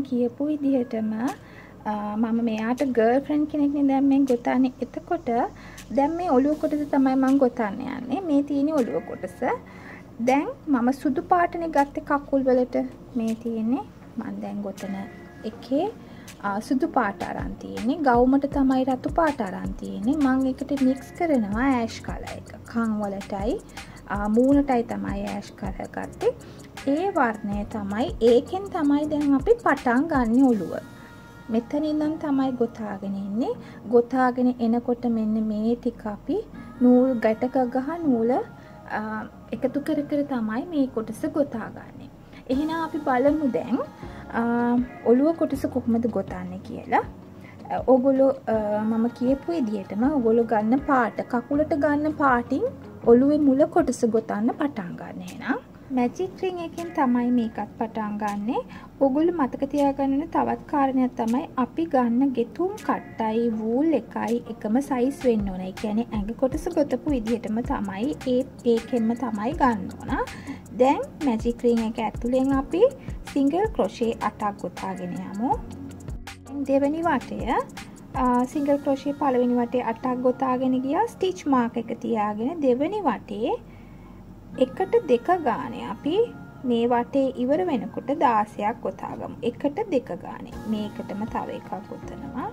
කලින් කියපු විදිහටම මම මෙයාට ගර්ල්ෆ්‍රෙන්ඩ් කෙනෙක් නේ දැන් මේ ගොතන්නේ. එතකොට දැන් මේ ඔළුව කොටස තමයි මම ගොතන්න යන්නේ. මේ තියෙන්නේ ඔළුව කොටස. දැන් මම සුදු පාටනේ ගත්තේ කකුල් වලට. මේ තියෙන්නේ මම දැන් ගොතන එකේ සුදු පාට අරන් තියෙන්නේ. ගවුමට තමයි රතු පාට අරන් තියෙන්නේ. මම එකට මික්ස් කරනවා ඇෂ් කලර් එක. කන් වලටයි මූණටයි තමයි ඇෂ් කලර් ගත්තේ. ඒ වර්ණය තමයි ඒකෙන් තමයි දැන් අපි පටන් ගන්න ඔළුව. මෙතන ඉඳන් තමයි ගොතාගෙන ඉන්නේ. ගොතාගෙන එනකොට මෙන්න මේ ටික අපි නූල් ගැටක ගහ නූල එකතු කර කර තමයි මේ කොටස ගොතාගන්නේ. එහෙනම් අපි බලමු දැන් ඔළුව කොටස කොහොමද ගොතන්නේ කියලා. ඕගොල්ලෝ මම කියපු විදිහටම ඕගොල්ලෝ ගන්න පාට කකුලට ගන්න පාටින් ඔළුවේ මුල කොටස ගොතන්න පටන් ගන්න. එහෙනම් මැජික් රින් එකෙන් තමයි මේකත් පටන් ගන්නෙ. ඕගොල්ලෝ මතක තියාගන්න තවත් කාරණයක් තමයි අපි ගන්න ගෙතුම් කට්ටයි වූල් එකයි එකම සයිස් වෙන්න ඕන. ඒ කියන්නේ ඇඟ කොටස ගොතපු විදිහටම තමයි ඒකෙන්ම තමයි ගන්න ඕන. දැන් මැජික් රින් එක ඇතුලෙන් අපි සිංගල් ක්‍රොෂේ 8ක් ගොතාගෙන යමු. දෙවෙනි වටය සිංගල් ක්‍රොෂේ පළවෙනි වටේ 8ක් ගොතාගෙන ගියා. ස්ටිච් මාක් එක තියාගෙන දෙවෙනි වටේ එකට දෙක ගානේ අපි මේ වටේ ඉවර වෙනකොට 16ක් ගොතාගමු. එකට දෙක ගානේ. මේකටම තව එකක් ගොතනවා.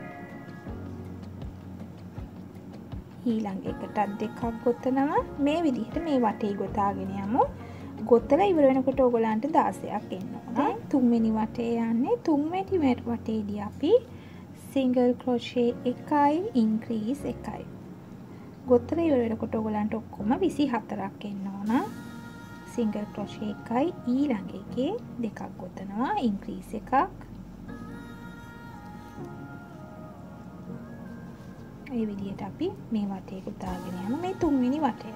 ඊළඟ එකටත් දෙකක් ගොතනවා. මේ විදිහට මේ වටේ ගොතාගෙන යමු. ගොතලා ඉවර වෙනකොට ඕගොල්ලන්ට 16ක් එන්න ඕන. තුන්වෙනි වටේ යන්නේ. තුන්වෙනි වටේදී අපි සිංගල් ක්‍රොෂේ 1යි ඉන්ක්‍රීස් 1යි. ගොතලා ඉවර වෙනකොට ඕගොල්ලන්ට ඔක්කොම 24ක් එන්න ඕන. සිංගල් ක්‍රොෂේ 1යි ඊළඟ එකේ දෙකක් ගොතනවා ඉන්ක්‍රීස් එකක්. ඒ විදිහට අපි මේ වටේ ගොතාගෙන යමු. මේ තුන්වෙනි වටය.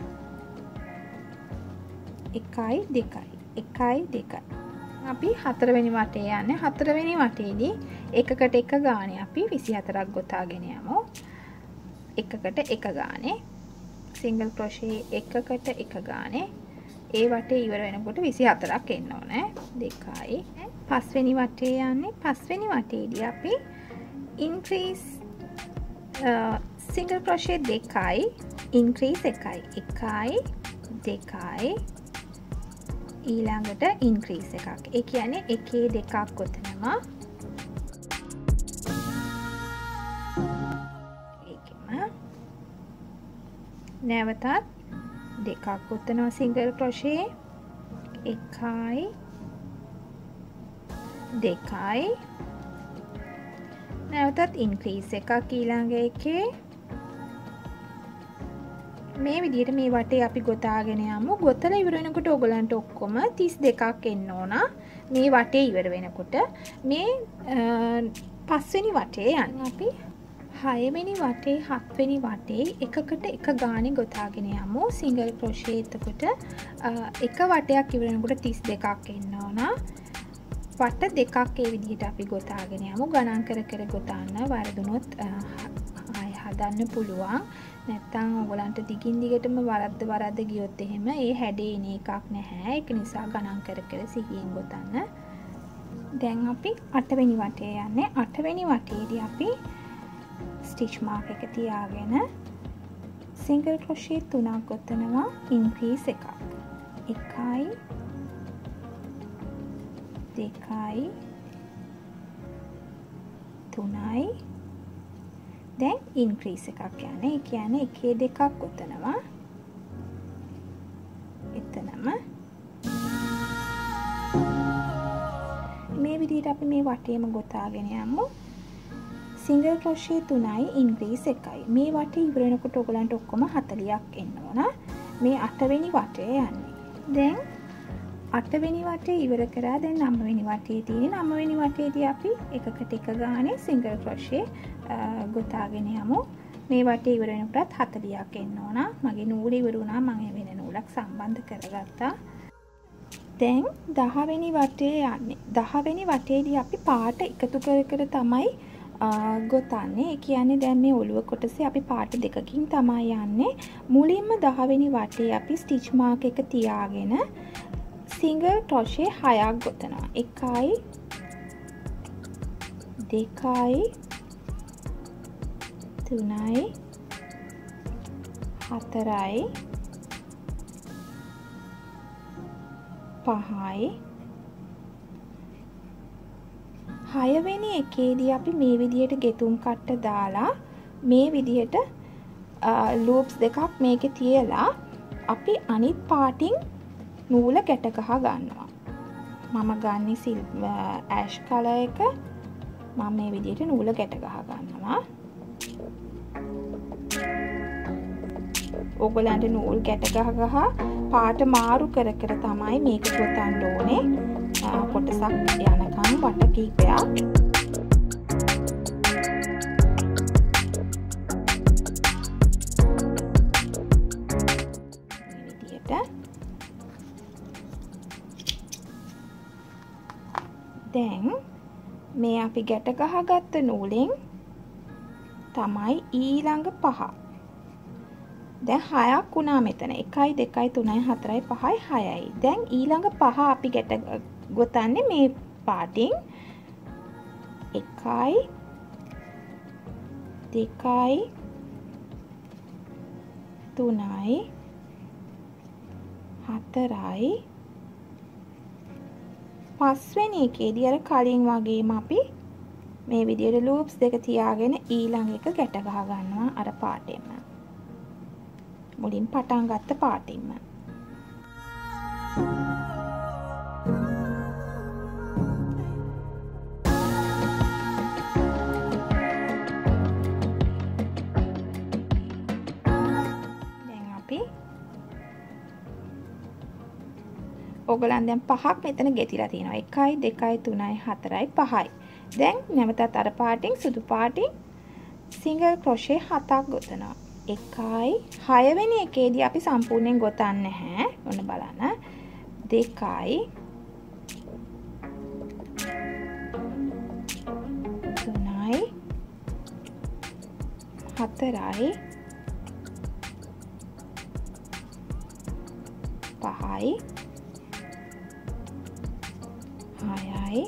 1යි 2යි 1යි 2යි. අපි හතරවෙනි වටේ යන්නේ. හතරවෙනි වටේදී එකකට එක ගානේ අපි 24ක් ගොතාගෙන යමු. එකකට එක ගානේ සිංගල් ක්‍රොෂේ එකකට එක ගානේ ඒ වටේ ඉවර වෙනකොට 24ක් එන්න ඕනේ. 2යි. පස්වෙනි වටේ යන්නේ. පස්වෙනි වටේදී අපි ඉන්ක්‍රීස් සිංගල් ක්‍රොෂේ 2යි ඉන්ක්‍රීස් 1යි 1යි 2යි ඊළඟට ඉන්ක්‍රීස් එකක්. ඒ කියන්නේ එකේ දෙකක් ගොතනවා. නැවතත් දෙකක් ගොතනවා සිංගල් ක්‍රොෂේ 1යි 2යි නැවතත් ඉන්ක්‍රීස් එකක් ඊළඟ එකේ. මේ විදිහට මේ වටේ අපි ගොතාගෙන යමු. ගොතලා ඉවර වෙනකොට ඕගලන්ට ඔක්කොම 32ක් එන්න ඕන. මේ වටේ ඉවර වෙනකොට මේ පස්වෙනි වටේ යන්නේ අපි 6වෙනි වටේ 7වෙනි වටේ එකකට එක ගානේ ගොතාගෙන යමු. සිංගල් ක්‍රොෂේ එතකොට එක වටයක් ඉවර වෙනකොට 32ක් එන්න ඕන. වට දෙකක් ඒ විදිහට අපි ගොතාගෙන යමු. ගණන් කර කර ගොතන්න. වරදුනොත් ආය හදන්න පුළුවන්. නැත්තම් ඔයගලන්ට දිගින් දිගටම වරද්ද ගියොත් එහෙම ඒ හැඩේ එන එකක් නැහැ. ඒක නිසා ගණන් කර කර සිහියෙන් ගොතන්න. දැන් අපි 8වෙනි වටේ යන්නේ. 8වෙනි වටේදී අපි ස්ටිච් මාක් එක තියාගෙන සිංගල් ක්‍රොෂේ 3ක් ගොතනවා ඉන්ක්‍රීස් එකක්. 1යි 2යි 3යි දැන් ඉන්ක්‍රීස් එකක් යන්නේ. ඒ කියන්නේ එකේ දෙකක් ගොතනවා. එතනම මේ විදිහට අපි මේ වටේම ගොතාගෙන යමු. සිංගල් ක්‍රොෂේ 3යි ඉන්ක්‍රීස් 1යි. මේ වටේ ඉවර වෙනකොට ඔයගලන්ට ඔක්කොම 40ක් එන්න ඕන. මේ 8වෙනි වටේ යන්නේ. දැන් 8වෙනි වටේ ඉවර කරා. දැන් 9වෙනි වටේ තියෙන 9වෙනි වටේදී අපි එකකට එක ගානේ සිංගල් ක්‍රොෂේ ගොතාගෙන යමු. මේ වටේ ඉවර වෙනකොටත් 40ක් එන්න ඕන. මගේ නූල ඉවර වුණා. මම වෙන නූලක් සම්බන්ධ කරගත්තා. දැන් 10වෙනි වටේ යන්නේ. 10වෙනි වටේදී අපි පාට එකතු කර කර තමයි ගොතන්නේ. ඒ කියන්නේ දැන් මේ ඔළුව කොටසේ අපි පාට දෙකකින් තමයි යන්නේ. මුලින්ම 10වෙනි වටේ අපි ස්ටිච් මාක් එක තියාගෙන සිංගල් ක්‍රොෂේ 6ක් ගොතනවා. 1යි 2යි 3යි 4යි 5යි 6 වෙනි එකේදී අපි මේ විදිහට ගෙතුම් කට්ට දාලා මේ විදිහට ලූප්ස් දෙකක් මේකේ තියලා අපි අනිත් පාටින් නූල ගැට ගහ ගන්නවා. මම ගන්නේ ඇෂ් කලර් එක. මම මේ විදිහට නූල ගැට ගහ ගන්නවා. ඔයගලන්ට නූල් ගැට ගහ පාට මාරු කර කර තමයි මේක ගොතන්න ඕනේ. කොටසක් යනකම් වට කීපයක්. දැන් මේ අපි ගැට ගහගත්ත නූලෙන් තමයි ඊළඟ 5. දැන් 6ක් වුණා මෙතන. 1යි 2යි 3යි 4යි 5යි 6යි. දැන් ඊළඟ 5 අපි ගැට ගොතන්නේ මේ පාටින් 1යි 2යි 3යි 4යි 5 වෙනි එකේදී අර කලින් වගේම අපි මේ විදිහට ලූප්ස් දෙක තියාගෙන ඊළඟ එක ගැට ගහ ගන්නවා අර පාටෙන්ම. මුලින් පටන් ගත්ත පාටින්ම. දැන් අපි ඔයගලන් දැන් 5ක් මෙතන ගෙතිලා තියෙනවා. 1යි 2යි 3යි 4යි 5යි. දැන් නැවතත් අර පාටින් සුදු පාටින් සිංගල් ක්‍රොෂේ 7ක් ගොතනවා. 1යි 6 වෙනි එකේදී අපි සම්පූර්ණයෙන් ගොතන්නේ නැහැ. ඔන්න බලන්න. 2යි 3යි 4යි 5යි 6යි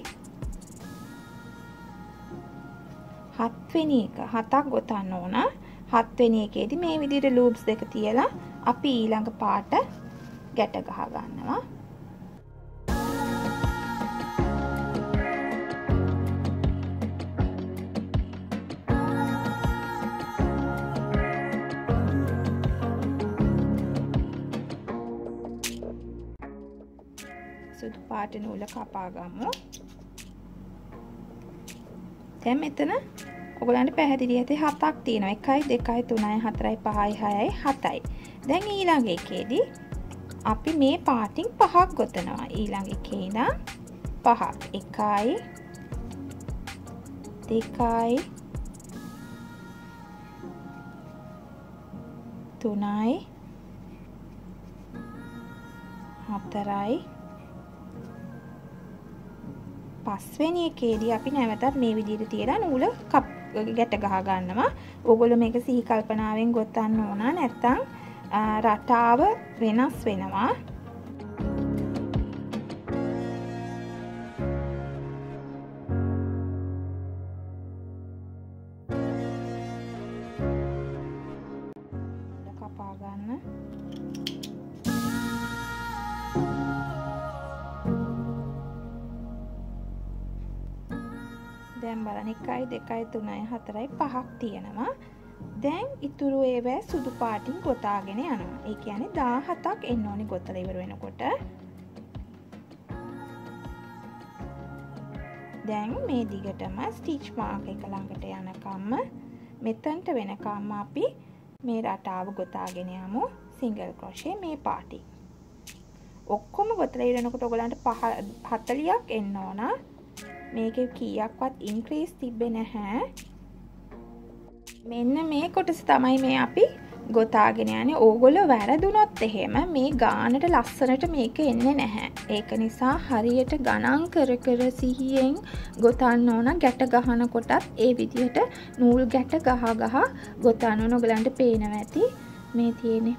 7 වෙනි එක 7ක් ගොතන්න ඕන. 7 වෙනි එකේදී මේ විදිහට ලූප්ස් දෙක තියලා අපි ඊළඟ පාට ගැට ගහ ගන්නවා. සුදු පාට නූල කපා ගමු. දැන් මෙතන ඔයගලන්ට පැහැදිලි ඇති 7ක් තියෙනවා. 1යි 2යි 3යි 4යි 5යි 6යි 7යි. දැන් ඊළඟ එකේදී අපි මේ පාටින් 5ක් ගොතනවා. ඊළඟ එකේ ඉඳන් 5ක්. 1යි 2යි 3යි 4යි 5 වෙනි එකේදී අපි නැවතත් මේ විදිහට තියලා නූල ගැට ගහ ගන්නවා. ඕගොල්ලෝ මේක සිහි කල්පනාවෙන් ගොතන්න ඕන. නැත්නම් රටාව වෙනස් වෙනවා. කපා ගන්න. දැන් බලන්න 1යි 2යි 3යි 4යි 5ක් තියෙනවා. දැන් ඉතුරු ඒවා සුදු පාටින් ගොතාගෙන යනවා. ඒ කියන්නේ 17ක් එන්න ඕනි ගොතලා ඉවර වෙනකොට. දැන් මේ දිගටම ස්ටිච් මාක් එක ළඟට යනකම්ම මෙතනට වෙනකම්ම අපි මේ රටාව ගොතාගෙන යමු සිංගල් ක්‍රොෂේ මේ පාටින්. ඔක්කොම ගොතලා ඉවරනකොට ඔයගලන්ට 40ක් එන්න ඕන. මේකේ කීයක්වත් ඉන්ක්‍රීස් තිබ්බේ නැහැ. මෙන්න මේ කොටස තමයි මේ අපි ගොතාගෙන යන්නේ. ඕගොල්ලෝ වැරදුනොත් එහෙම මේ ගානට ලස්සනට මේක එන්නේ නැහැ. ඒක නිසා හරියට ගණන් කර කර සිහියෙන් ගොතන්න ඕන. ගැට ගහන කොටත් ඒ විදිහට නූල් ගැට ගහ ගොතන්න ඕන. ඔයගලන්ට පේනවා ඇති මේ තියෙන්නේ.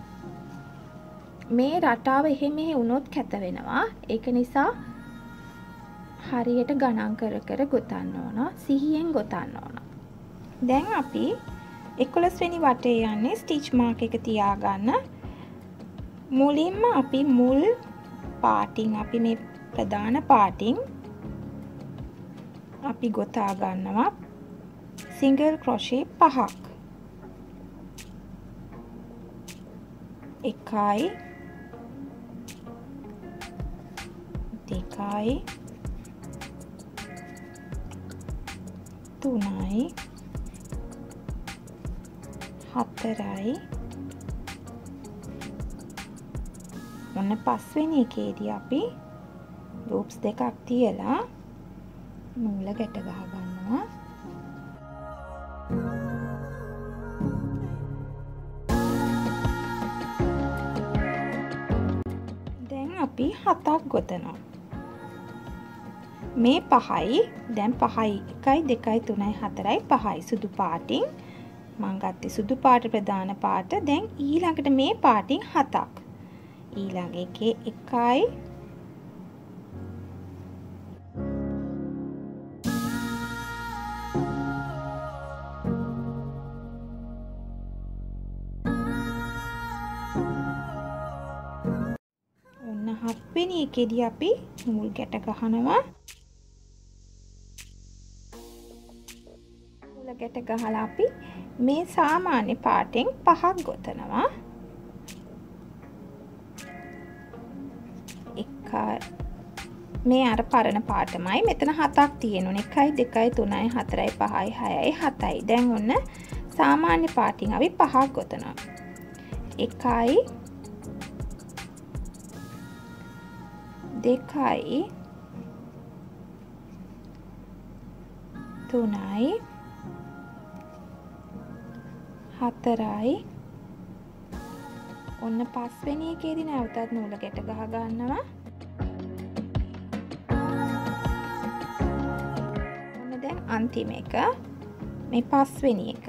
මේ රටාව එහෙ මෙහෙ වුණොත් කැත වෙනවා. ඒක නිසා හරියට ගණන් කර කර ගොතන්න ඕන. සිහියෙන් ගොතන්න ඕන. දැන් අපි 11 වෙනි වටේ යන්නේ ස්ටිච් මාක් එක තියාගන්න. මුලින්ම අපි මුල් පාටින් අපි මේ ප්‍රධාන පාටින් අපි ගොතා ගන්නවා සිංගල් ක්‍රොෂේ 5ක්. 1යි 2යි 3යි 4යි ඔන්න 5 වෙනි එකේදී අපි ලූප්ස් දෙකක් තියලා නූල ගැට ගහ ගන්නවා. දැන් අපි 7ක් ගොතනවා. මේ 5යි දැන් 5යි 1යි 2යි 3යි 4යි 5යි සුදු පාටින් මම ගත්තේ සුදු පාට ප්‍රධාන පාට. දැන් ඊළඟට මේ පාටින් 7ක්. ඊළඟ එකේ 1යි ඔන්න 7 වෙනි එකේදී අපි නූල් ගැට ගහනවා. නූල් ගැට ගහලා අපි මේ සාමාන්‍ය පාටෙන් 5ක් ගොතනවා. මේ අර පරණ පාටමයි. මෙතන 7ක් තියෙනුනේ. 1යි 2යි 3යි 4යි 5යි 6යි 7යි. දැන් ඔන්න සාමාන්‍ය පාටින් අපි 5ක් ගොතනවා. 1යි 2යි 3යි 4යි ඔන්න 5 වෙනි එකේදී නැවතත් නූල ගැට ගහ ගන්නවා. ඔන්න දැන් අන්තිම එක මේ 5 වෙනි එක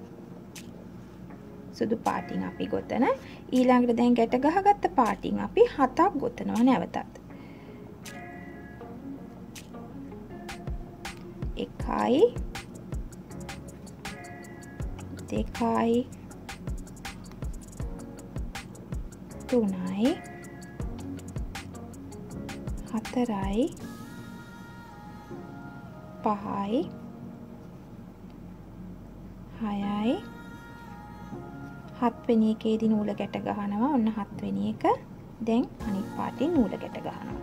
සුදු පාටින් අපි ගොතන. ඊළඟට දැන් ගැට ගහගත්ත පාටින් අපි 7ක් ගොතනවා නැවතත්. 1යි 2යි 3යි 4යි 5යි 6යි 7 වෙනි එකේදී නූල ගැට ගහනවා. ඔන්න 7 වෙනි එක. දැන් අනිත් පාටින් නූල ගැට ගහනවා.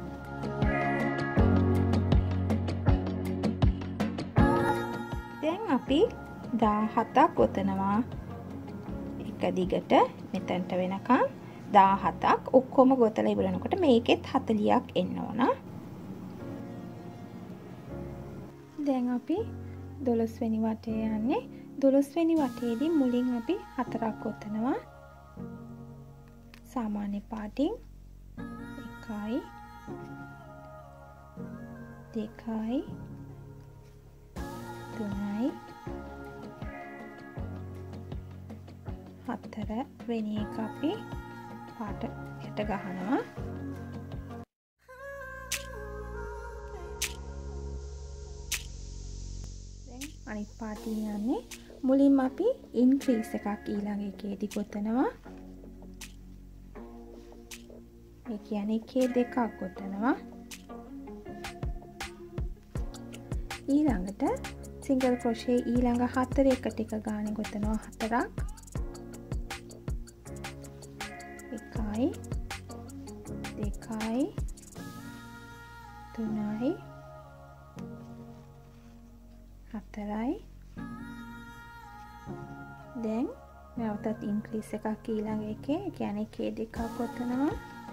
දැන් අපි 17ක් ගොතනවා. එක දිගට මෙතනට වෙනකන් 17ක් ඔක්කොම ගොතලා ඉවරනකොට මේකෙත් 40ක් එන්න ඕන. දැන් අපි 12 වෙනි වටේ යන්නේ. 12 වෙනි වටේදී මුලින් අපි 4ක් ගොතනවා. සාමාන්‍ය පාටින් 1යි 2යි 3යි 4 වෙනි එක අපි පාට ගැට ගහනවා. දැන් අනිත් පාටින් යන්නේ. මුලින්ම අපි ඉන්ක්‍රීස් එකක් ඊළඟ එකේදී ගොතනවා. ඒ කියන්නේ එකේ දෙකක් ගොතනවා. ඊළඟට සිංගල් ක්‍රොෂේ ඊළඟ 4 එකට එක ගානේ ගොතනවා 4ක්. 1යි 2යි 3යි 4යි. දැන් නැවතත් ඉන්ක්‍රීස් එකක් ඊළඟ එකේ. ඒ කියන්නේ එකේ දෙකක් ගොතනවා.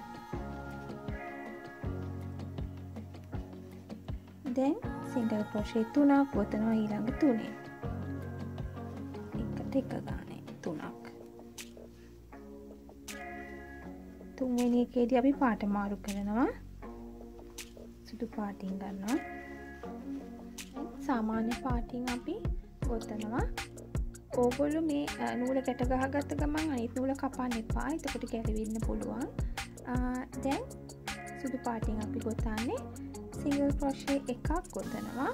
දැන් සිංගල් ක්‍රොෂේ 3ක් ගොතනවා ඊළඟ 3. එකට එක ගානේ 3ක්. 3 වෙනි එකේදී අපි පාට මාරු කරනවා. සුදු පාටින් ගන්නවා. සාමාන්‍ය පාටින් අපි ගොතනවා. ඕගොල්ලෝ මේ නූල ගැට ගහගත්ත ගමන් අනිත් නූල කපන්න එපා. එතකොට ගැලවෙන්න පුළුවන්. දැන් සුදු පාටින් අපි ගොතන්නේ. සිංගල් ක්‍රොෂේ එකක් ගොතනවා.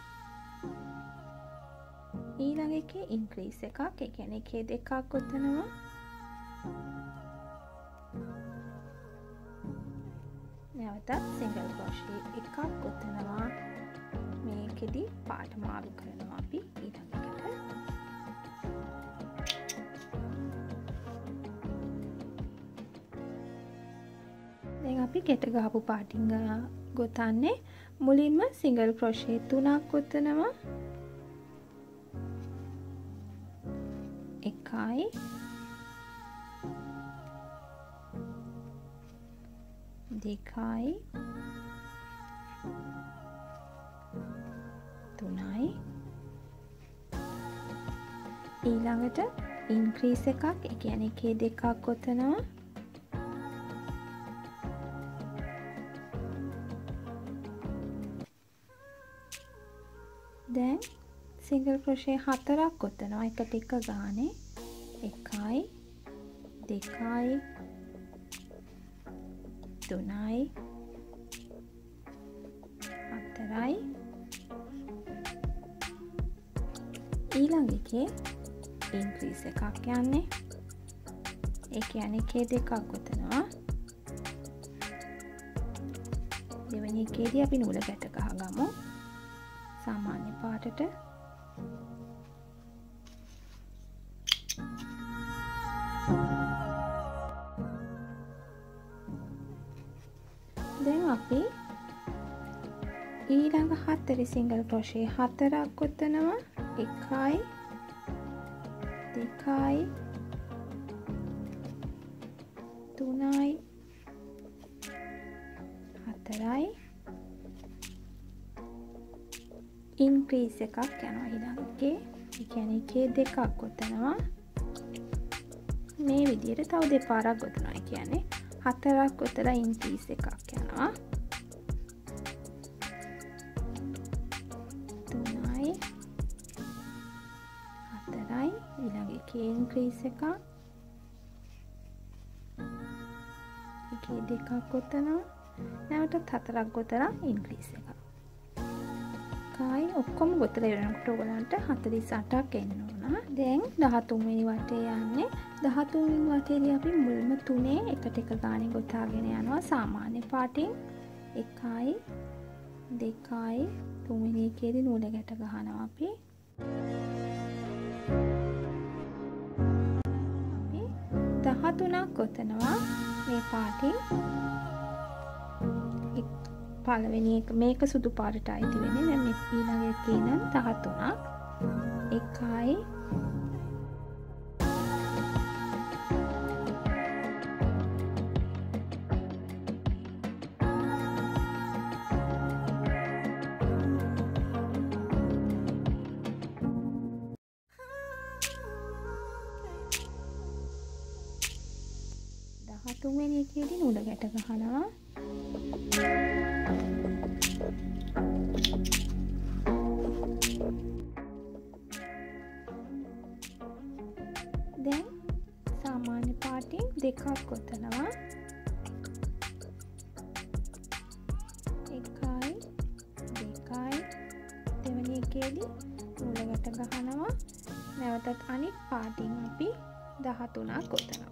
ඊළඟ එකේ ඉන්ක්‍රීස් එකක්, ඒ කියන්නේ එකේ දෙකක් ගොතනවා. නැවතත් සිංගල් ක්‍රොෂේ එකක් ගොතනවා. මේකෙදි පාට මාරු කරනවා අපි ඊළඟ එකට. දැන් අපි ගැට ගහපු පාටින් ගොතන්නේ. මුලින්ම සිංගල් ක්‍රොෂේ 3ක් ගොතනවා. 1යි 2යි 3යි. ඊළඟට ඉන්ක්‍රීස් එකක්, ඒ කියන්නේ එකේ දෙකක් ගොතනවා. දැන් සිංගල් ක්‍රොෂේ 4ක් ගොතනවා එකට එක ගානේ. 1යි 2යි 3යි 4යි. ඊළඟ එකේ ඉන්ක්‍රීස් එකක් යන්නේ. ඒ කියන්නේ එකේ දෙකක් ගොතනවා. දෙවෙනි එකේදී අපි නූල ගැට ගහගමු සාමාන්‍ය පාටට. දැන් අපි ඊළඟ 4 සිංගල් ක්‍රොෂේ 4ක් ගොතනවා. 1යි 2යි 3යි 4යි. ඉන්ක්‍රීස් එකක් යනවා ඊළඟේ. ඒ කියන්නේ එකේ දෙකක් ගොතනවා. මේ විදිහට තව දෙපාරක් ගොතනවා. ඒ කියන්නේ 4ක් ගොතලා ඉන්ක්‍රීස් එකක් යනවා. 3යි 4යි. ඊළඟ එකේ ඉන්ක්‍රීස් එකක්. එකේ දෙකක් ගොතනවා. නැවතත් 4ක් ගොතලා ඉන්ක්‍රීස් එකක්. ඔක්කොම ගොතලා ඉවරනකොට ඔයගලන්ට 48ක් එන්න ඕන. දැන් 13 වෙනි වටේ යන්නේ. 13 වෙනි වටේදී අපි මුල්ම 3 එකට එක ගානේ ගොතාගෙන යනවා සාමාන්‍ය පාටින්. 1යි 2යි 3 වෙනි එකේදී නූල ගැට ගහනවා අපි. අපි 13ක් ගොතනවා මේ පාටින්. පළවෙනි එක මේක සුදු පාටට අයිති වෙන්නේ. දැන් මේ ඊළඟ එකේ නම් 13ක්. 1යි 13 වෙනි එකේදී නූල ගැට ගහනවා. දැන් සාමාන්‍ය පාටින් දෙකක් ගොතනවා. 1යි 2යි. දෙවෙනි එකේදී නූල ගැට ගහනවා. නැවතත් අනිත් පාටින් අපි 13ක් ගොතනවා.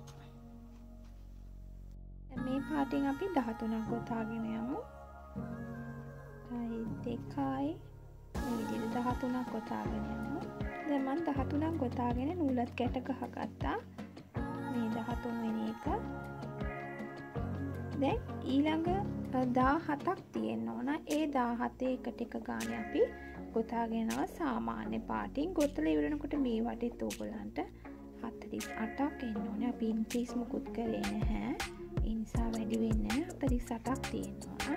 මේ පාටින් අපි 13ක් ගොතාගෙන යමු. 2යි මේ විදිහට 13ක් ගොතාගෙන යමු. දැන් මම 13ක් ගොතාගෙන නූලත් ගැට ගහගත්තා. මේ 13 වෙනි එක. දැන් ඊළඟ 17ක් තියෙන්න ඕන. ඒ 17 එකට එක ගානේ අපි ගොතාගෙන යනවා සාමාන්‍ය පාටින්. ගොතලා ඉවරනකොට මේ වටේත් ඕගලන්ට 48ක් එන්න ඕනේ. අපි ඉන්ක්‍රීස් මුකුත් කරේ නැහැ. ඒ නිසා වැඩි වෙන්නේ 48ක් තියෙනවා.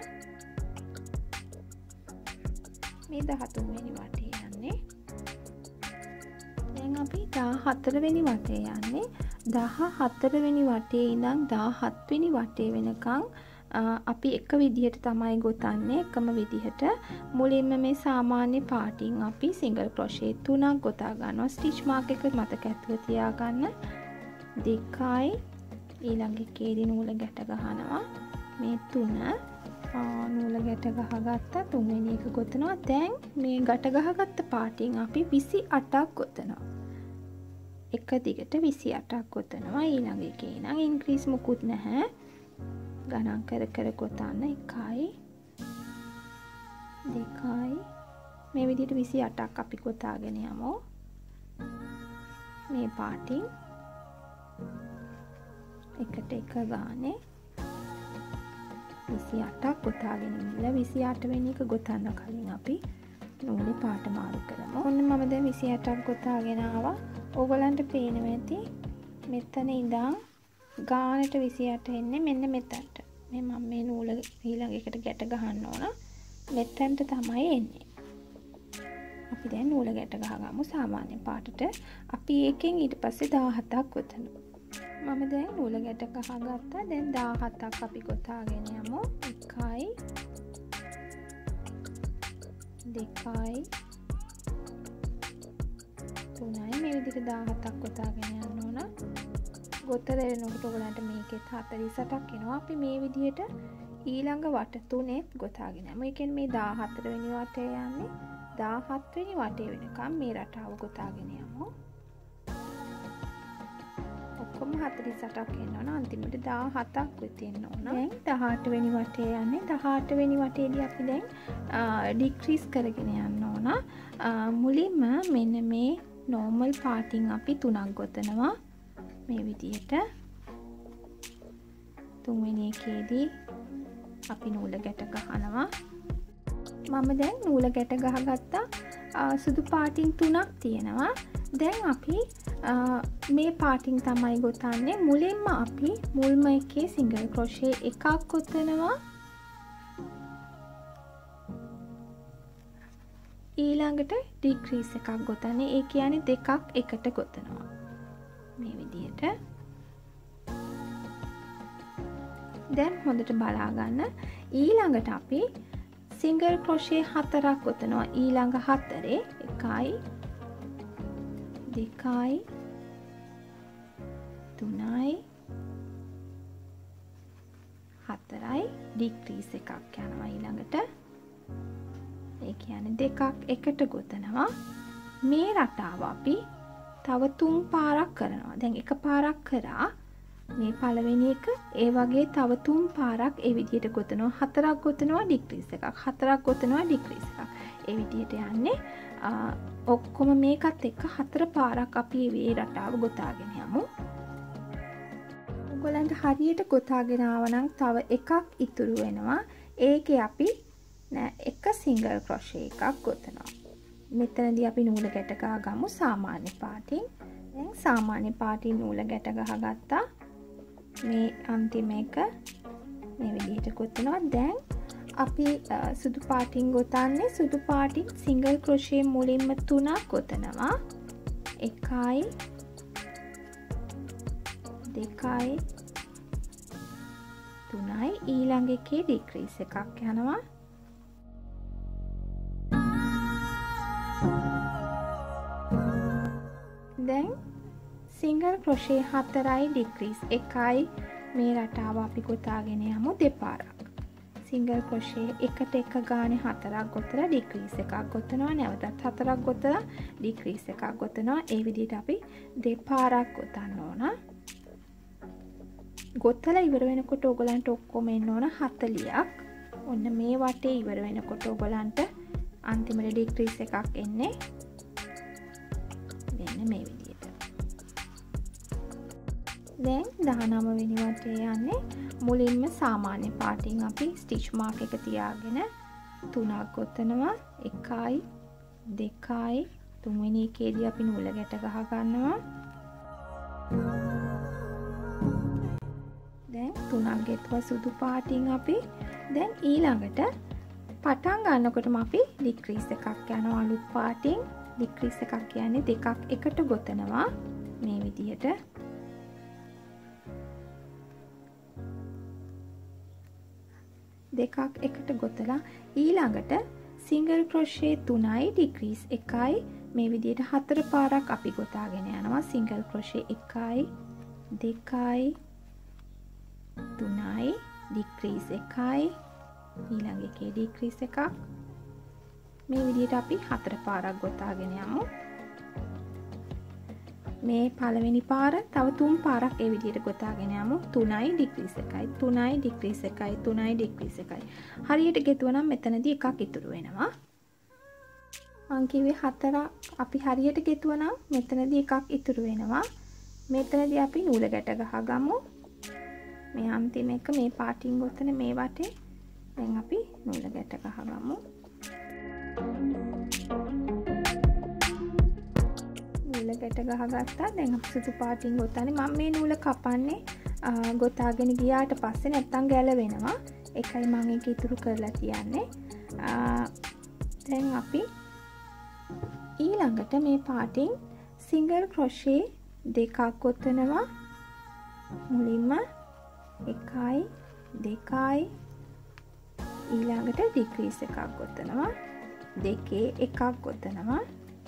මේ 13 වෙනි වටේ යන්නේ. දැන් අපි 14 වෙනි වටේ යන්නේ. 14 වෙනි වටේ ඉඳන් 17 වෙනි වටේ වෙනකන් අපි එක විදිහට තමයි ගොතන්නේ. එකම විදිහට මුලින්ම මේ සාමාන්‍ය පාටින් අපි සිංගල් ක්‍රොෂේ 3ක් ගොතා ගන්නවා. ස්ටිච් මාක් එක මතක ඇතුව තියාගන්න. 2යි ඊළඟ එකේදී නූල ගැට ගහනවා. මේ 3 නූල ගැට ගහගත්තා. තුන්වෙනි එක ගොතනවා. දැන් මේ ගැට ගහගත්ත පාටින් අපි 28ක් ගොතනවා. එක දිගට 28ක් ගොතනවා. ඊළඟ එකේ නම් ඉන්ක්‍රීස් මුකුත් නැහැ. ගණන් කර කර ගොතන්න. 1යි 2යි මේ විදිහට 28ක් අපි ගොතාගෙන යමු. මේ පාටින් එකට එක ගානේ 28ක් ගොතාගෙන ඉඳලා 28 වෙනි එක ගොතන්න කලින් අපි නූලේ පාට මාරු කරමු. ඔන්න මම දැන් 28ක් ගොතාගෙන ආවා. ඕගලන්ට පේනවා ඇති මෙතන ඉඳන් ගානට 28 එන්නේ මෙන්න මෙතනට. මේ මම මේ නූල ඊළඟ එකට ගැට ගහන්න ඕන. මෙතනට තමයි එන්නේ. අපි දැන් නූල ගැට ගහගමු සාමාන්‍ය පාටට. අපි ඒකෙන් ඊට පස්සේ 17ක් ගොතනවා. මම දැන් නූල ගැට ගහගත්තා. දැන් 17ක් අපි ගොතාගෙන යමු. 1යි 2යි 3යි මේ විදිහට 17ක් ගොතාගෙන යන්න ඕන. ගොතර එනකොට ඔයගලන්ට මේකෙත් 48ක් එනවා. අපි මේ විදිහට ඊළඟ වට තුනේත් ගොතාගෙන යමු. ඒ කියන්නේ මේ 14 වෙනි වටේ යන්නේ 17 වෙනි වටේ වෙනකම් මේ රටාව ගොතාගෙන යමු. ඔක්කොම 48ක් එන්න ඕන. අන්තිමට 17ක් වෙන්න ඕන. දැන් 18 වෙනි වටේ යන්නේ. 18 වෙනි වටේදී අපි දැන් ඩික්‍රීස් කරගෙන යන්න ඕන. මුලින්ම මෙන්න මේ normal පාටින් අපි 3ක් ගොතනවා. මේ විදිහට. තුන්වෙනි එකේදී අපි නූල ගැට ගහනවා. මම දැන් නූල ගැට ගහගත්තා. සුදු පාටින් 3ක් තියෙනවා. දැන් අපි මේ පාටින් තමයි ගොතන්නේ. මුලින්ම අපි මුල්ම එකේ සිංගල් ක්‍රොෂේ එකක් ගොතනවා. ඊළඟට ඩික්‍රීස් එකක් ගොතන්නේ. ඒ කියන්නේ දෙකක් එකට ගොතනවා. මේ විදිහට. දැන් හොඳට බලා ගන්න. ඊළඟට අපි සිංගල් ක්‍රොෂේ 4ක් ගොතනවා. ඊළඟ 4 1යි 2යි 3යි 4යි ඩික්‍රීස් එකක් යනවා ඊළඟට. ඒ කියන්නේ දෙකක් එකට ගොතනවා. මේ රටාව අපි තව 3 පාරක් කරනවා. දැන් එක පාරක් කරා. මේ පළවෙනි එක ඒ වගේ තව 3 පාරක් ඒ විදිහට ගොතනවා. 4ක් ගොතනවා ඩික්‍රීස් එකක්. 4ක් ගොතනවා ඩික්‍රීස් එකක්. ඒ විදිහට යන්නේ. ඔක්කොම මේකත් එක්ක 4 පාරක් අපි මේ රටාව ගොතාගෙන යමු. ඔයගලන්ට හරියට ගොතාගෙන ආවනම් තව එකක් ඉතුරු වෙනවා. ඒකේ අපි එක සිංගල් ක්‍රොෂේ එකක් ගොතනවා. මෙතනදී අපි නූල ගැට ගහගමු සාමාන්‍ය පාටින්. දැන් සාමාන්‍ය පාටින් නූල ගැට ගහගත්තා. මේ අන්තිම එක මේ විදිහට ගොතනවා. දැන් අපි සුදු පාටින් ගොතන්නේ. සුදු පාටින් සිංගල් ක්‍රොෂේ මුලින්ම 3ක් ගොතනවා. 1යි 2යි 3යි ඊළඟ එකේ ඩික්‍රීස් එකක් යනවා. දැන් සිංගල් ක්‍රොෂේ 4යි ඩික්‍රීස් 1යි මේ රටාව අපි ගොතාගෙන යමු දෙපාරක්. සිංගල් ක්‍රොෂේ එකට එක ගානේ 4ක් ගොතලා ඩික්‍රීස් එකක් ගොතනවා. නැවතත් 4ක් ගොතලා ඩික්‍රීස් එකක් ගොතනවා. ඒ විදිහට අපි දෙපාරක් ගොතන්න ඕන. ගොතලා ඉවර වෙනකොට ඔයගලන්ට ඔක්කොම එන්න ඕන 40ක්. ඔන්න මේ වටේ ඉවර වෙනකොට ඔයගලන්ට අන්තිමට ඩික්‍රීස් එකක් එන්නේ. මෙන්න මේ විදිහට. දැන් 19 වෙනි වටේ යන්නේ. මුලින්ම සාමාන්‍ය පාටින් අපි ස්ටිච් මාක් එක තියාගෙන 3ක් ගොතනවා. 1යි 2යි 3 වෙනි එකේදී අපි නූල ගැට ගහ ගන්නවා. දැන් 3ක් ගෙතුවා සුදු පාටින් අපි. දැන් ඊළඟට පටන් ගන්නකොටම අපි ඩික්‍රීස් එකක් යනවා අලුත් පාටින්. ඩික්‍රීස් එකක් කියන්නේ දෙකක් එකට ගොතනවා. මේ විදිහට. දෙකක් එකට ගොතලා ඊළඟට සිංගල් ක්‍රොෂේ 3යි ඩික්‍රීස් 1යි මේ විදිහට 4 පාරක් අපි ගොතාගෙන යනවා. සිංගල් ක්‍රොෂේ 1යි 2යි 3යි ඩික්‍රීස් 1යි ඊළඟ එකේ decrease එකක්. මේ විදිහට අපි 4 පාරක් ගොතාගෙන යමු. මේ පළවෙනි පාර තව 3 පාරක් ඒ විදිහට ගොතාගෙන යමු. 3යි decrease එකයි 3යි decrease එකයි 3යි decrease එකයි. හරියට ගෙතුවා නම් මෙතනදී එකක් ඉතුරු වෙනවා. මං කිව්වේ 4ක් අපි හරියට ගෙතුවා නම් මෙතනදී එකක් ඉතුරු වෙනවා. මෙතනදී අපි නූල ගැට ගහගමු. මේ අන්තිම එක මේ පාටින් ගොතන මේ වටේ දැන් අපි නූල ගැට ගහගමු. නූල ගැට ගහගත්තා. දැන් අපි සුදු පාටින් ගොතන්නේ. මම මේ නූල කපන්නේ ගොතාගෙන ගියාට පස්සේ නැත්තම් ගැලවෙනවා. එකයි මම ඒක ඉතුරු කරලා තියන්නේ. දැන් අපි ඊළඟට මේ පාටින් single crochet දෙකක් ගොතනවා. මුලින්ම 1යි 2යි ඊළඟට decrease එකක් ගොතනවා. දෙකේ එකක් ගොතනවා.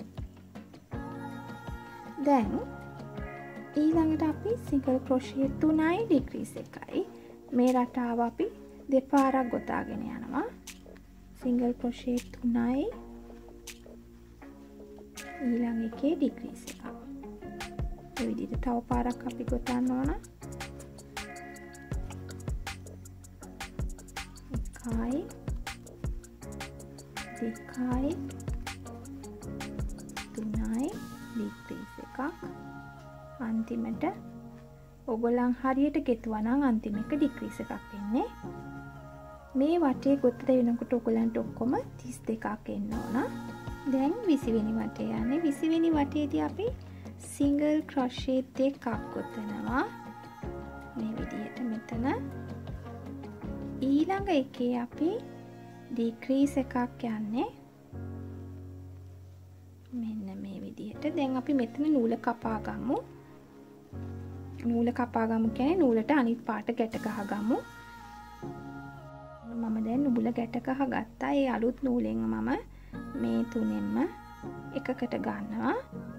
දැන් ඊළඟට අපි single crochet 3යි decrease එකයි මේ රටාව අපි දෙපාරක් ගොතාගෙන යනවා. single crochet 3යි ඊළඟ එකේ decrease එකක්. මේ විදිහට තව පාරක් අපි ගොතන්න ඕන. 1යි 2යි 3යි decrease එකක්. අන්තිමට ඔයගොල්ලන් හරියට ගෙතුවා නම් අන්තිම එක decrease එකක් එන්නේ. මේ වටේ ගොතට වෙනකොට ඔයගොල්ලන්ට ඔක්කොම 32ක් එන්න ඕන. දැන් 20 වෙනි වටේ යන්නේ. 20 වෙනි වටේදී අපි single crochet දෙකක් ගොතනවා. මේ විදිහට මෙතන ඊළඟ එකේ අපි decrease එකක් යන්නේ. මෙන්න මේ විදිහට. දැන් අපි මෙතන නූල කපා ගමු. නූල කපා ගමු කියන්නේ නූලට අනිත් පාට ගැට ගහගමු. මම දැන් නූල ගැට ගහගත්තා. ඒ අලුත් නූලෙන් මම මේ තුනෙන්ම එකකට ගන්නවා.